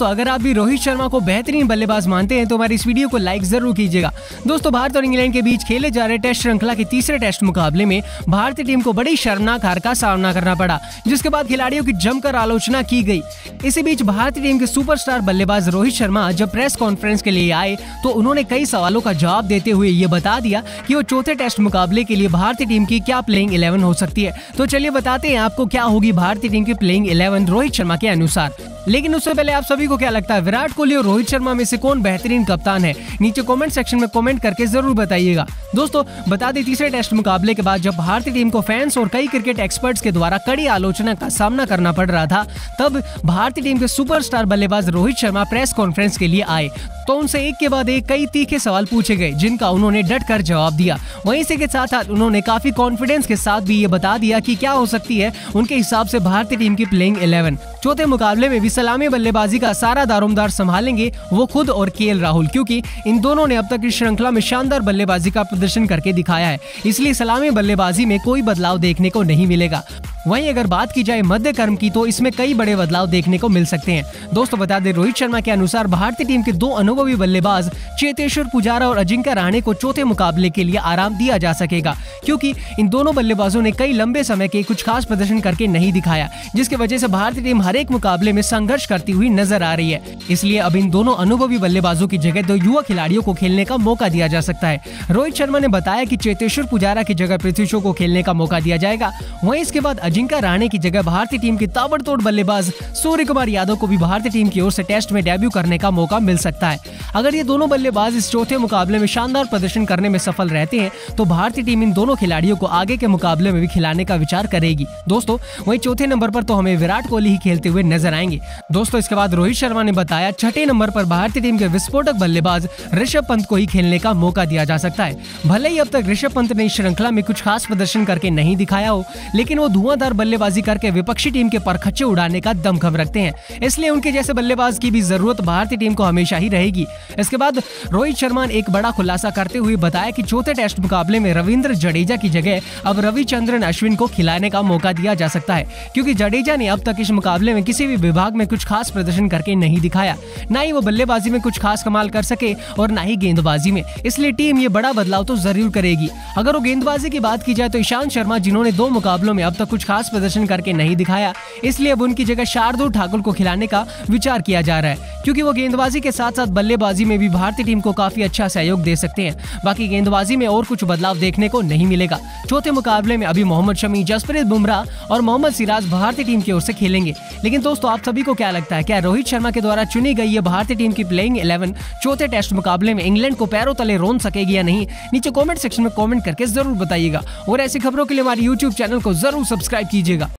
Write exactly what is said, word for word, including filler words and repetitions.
दोस्तों अगर आप भी रोहित शर्मा को बेहतरीन बल्लेबाज मानते हैं तो हमारी इस वीडियो को लाइक जरूर कीजिएगा। दोस्तों भारत और इंग्लैंड के बीच खेले जा रहे टेस्ट श्रृंखला के तीसरे टेस्ट मुकाबले में भारतीय टीम को बड़ी शर्मनाक हार का सामना करना पड़ा, जिसके बाद खिलाड़ियों की जमकर आलोचना की गई। इसी बीच भारतीय टीम के सुपरस्टार बल्लेबाज रोहित शर्मा जब प्रेस कॉन्फ्रेंस के लिए आए तो उन्होंने कई सवालों का जवाब देते हुए ये बता दिया कि वो चौथे टेस्ट मुकाबले के लिए भारतीय टीम की क्या प्लेइंग इलेवन हो सकती है। तो चलिए बताते हैं आपको क्या होगी भारतीय टीम की प्लेइंग इलेवन रोहित शर्मा के अनुसार। लेकिन उससे पहले आप सभी को क्या लगता है, विराट कोहली और रोहित शर्मा में से कौन बेहतरीन कप्तान है? नीचे कमेंट सेक्शन में कमेंट करके जरूर बताइएगा। दोस्तों बता दें, तीसरे टेस्ट मुकाबले के बाद जब भारतीय टीम को फैंस और कई क्रिकेट एक्सपर्ट्स के द्वारा कड़ी आलोचना का सामना करना पड़ रहा था, तब भारतीय टीम के सुपरस्टार बल्लेबाज रोहित शर्मा प्रेस कॉन्फ्रेंस के लिए आए तो उनसे एक के बाद एक कई तीखे सवाल पूछे गए, जिनका उन्होंने डट कर जवाब दिया। वहीं इसी के साथ साथ उन्होंने काफी कॉन्फिडेंस के साथ भी ये बता दिया कि क्या हो सकती है उनके हिसाब से भारतीय टीम की प्लेइंग इलेवन। चौथे मुकाबले में भी सलामी बल्लेबाजी का सारा दारोमदार संभालेंगे वो खुद और केएल राहुल, क्योंकि इन दोनों ने अब तक इस श्रृंखला में शानदार बल्लेबाजी का प्रदर्शन करके दिखाया है, इसलिए सलामी बल्लेबाजी में कोई बदलाव देखने को नहीं मिलेगा। वहीं अगर बात की जाए मध्य क्रम की तो इसमें कई बड़े बदलाव देखने को मिल सकते हैं। दोस्तों बता दें, रोहित शर्मा के अनुसार भारतीय टीम के दो अनुभवी बल्लेबाज चेतेश्वर पुजारा और अजिंक्य रहाणे को चौथे मुकाबले के लिए आराम दिया जा सकेगा, क्योंकि इन दोनों बल्लेबाजों ने कई लंबे समय के कुछ खास प्रदर्शन करके नहीं दिखाया, जिसकी वजह से भारतीय टीम हर एक मुकाबले में संघर्ष करती हुई नजर आ रही है। इसलिए अब इन दोनों अनुभवी बल्लेबाजों की जगह दो युवा खिलाड़ियों को खेलने का मौका दिया जा सकता है। रोहित शर्मा ने बताया कि चेतेश्वर पुजारा की जगह पृथ्वी शॉ को खेलने का मौका दिया जाएगा। वहीं इसके बाद अजिंक्य रहाणे की जगह भारतीय टीम के ताबड़तोड़ बल्लेबाज सूर्य कुमार यादव को भी भारतीय टीम की ओर से टेस्ट में डेब्यू करने का मौका मिल सकता है। अगर ये दोनों बल्लेबाज इस चौथे मुकाबले में शानदार प्रदर्शन करने में सफल रहते हैं तो भारतीय टीम इन दोनों खिलाड़ियों को आगे के मुकाबले में भी खिलाने का विचार करेगी। दोस्तों वहीं चौथे नंबर पर तो हमें विराट कोहली ही खेलते हुए नजर आएंगे। दोस्तों इसके बाद रोहित शर्मा ने बताया छठे नंबर पर भारतीय टीम के विस्फोटक बल्लेबाज ऋषभ पंत को ही खेलने का मौका दिया जा सकता है। भले ही अब तक ऋषभ पंत ने इस श्रृंखला में कुछ खास प्रदर्शन करके नहीं दिखाया हो, लेकिन वो धुआंधार बल्लेबाजी करके विपक्षी टीम के परखच्चे उड़ाने का दमखम रखते हैं, इसलिए उनके जैसे बल्लेबाज की भी जरूरत भारतीय टीम को हमेशा ही रहेगी। इसके बाद रोहित शर्मा ने एक बड़ा खुलासा करते हुए बताया कि चौथे टेस्ट मुकाबले में रविंद्र जडेजा की जगह अब रविचंद्रन अश्विन को खिलाने का मौका दिया जा सकता है, क्योंकि जडेजा ने अब तक इस मुकाबले में किसी भी विभाग में कुछ खास प्रदर्शन करके नहीं दिखाया, न ही वो बल्लेबाजी में कुछ खास कमाल कर सके और न ही गेंदबाजी में, इसलिए टीम ये बड़ा बदलाव तो जरूर करेगी। अगर वो गेंदबाजी की बात की जाए तो ईशांत शर्मा, जिन्होंने दो मुकाबलों में अब तक कुछ खास प्रदर्शन करके नहीं दिखाया, इसलिए अब उनकी जगह शार्दुल ठाकुर को खिलाने का विचार किया जा रहा है, क्योंकि वो गेंदबाजी के साथ साथ बल्लेबाजी में भी भारतीय टीम को काफी अच्छा सहयोग दे सकते हैं। बाकी गेंदबाजी में और कुछ बदलाव देखने को नहीं मिलेगा। चौथे मुकाबले में अभी मोहम्मद शमी, जसप्रीत बुमराह और मोहम्मद सिराज भारतीय टीम की ओर से खेलेंगे। लेकिन दोस्तों आप सभी को क्या लगता है, क्या रोहित शर्मा के द्वारा चुनी गई ये भारतीय टीम की प्लेइंग इलेवन चौथे टेस्ट मुकाबले में इंग्लैंड को पैरों तले रोन सकेगी या नहीं? नीचे कमेंट सेक्शन में कमेंट करके जरूर बताइएगा और ऐसी खबरों के लिए हमारे यूट्यूब चैनल को जरूर सब्सक्राइब कीजिएगा।